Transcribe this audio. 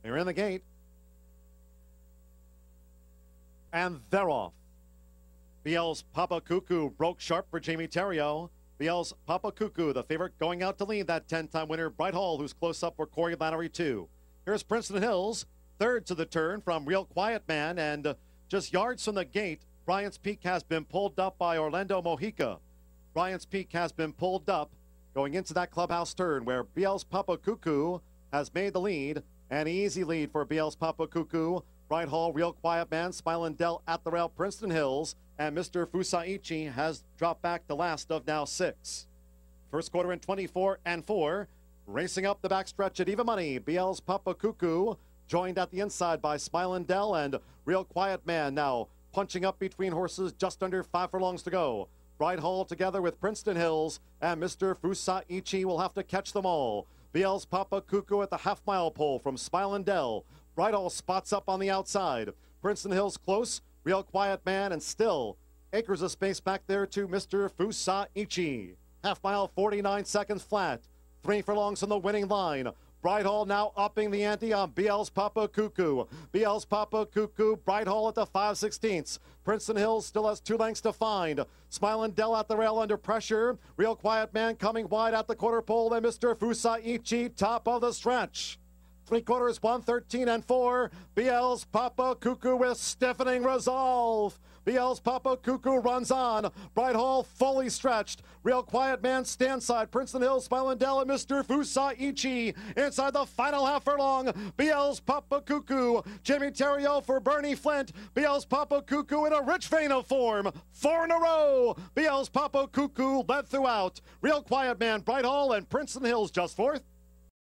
They're in the gate. And they're off. BL's Papa Cuckoo broke sharp for Jamie Theriault. BL's Papa Cuckoo, the favorite, going out to lead that 10-time winner, Bright Hall, who's close up for Corey Lanerie, too. Here's Princeton Hills, third to the turn from Real Quiet Man, and just yards from the gate, Bryant's Peak has been pulled up by Orlando Mojica. Bryant's Peak has been pulled up going into that clubhouse turn where BL's Papa Cuckoo has made the lead. An easy lead for BL's Papa Cuckoo. Bright Hall, Real Quiet Man, Smilin' Dell at the rail, Princeton Hills, and Mr. Fusaichi has dropped back the last of now 6. First quarter in 24-4. Racing up the backstretch at Even Money, BL's Papa Cuckoo, joined at the inside by Smilin' Dell, and Real Quiet Man now punching up between horses, just under 5 furlongs to go. Bright Hall together with Princeton Hills, and Mr. Fusaichi will have to catch them all. BL's Papa Cuckoo at the half-mile pole from Smilin' Dell. Bright Hall spots up on the outside. Princeton Hills close, Real Quiet Man, and still acres of space back there to Mr. Fusaichi. Half mile, 49 seconds flat. 3 furlongs on the winning line. Bright Hall now upping the ante on BL's Papa Cuckoo. BL's Papa Cuckoo, Bright Hall at the 5/16. Princeton Hills still has 2 lengths to find. Smilin' Dell at the rail under pressure. Real Quiet Man coming wide at the quarter pole, and Mr. Fusaichi top of the stretch. 3/4, 1:13-4. BL's Papa Cuckoo with stiffening resolve. BL's Papa Cuckoo runs on. Bright Hall fully stretched. Real Quiet Man standside. Princeton Hills, Smilin' Dell, and Mr. Fusaichi inside the final half furlong. BL's Papa Cuckoo. Jamie Theriault for Bernie Flint. BL's Papa Cuckoo in a rich vein of form. 4 in a row. BL's Papa Cuckoo led throughout. Real Quiet Man, Bright Hall, and Princeton Hills just fourth.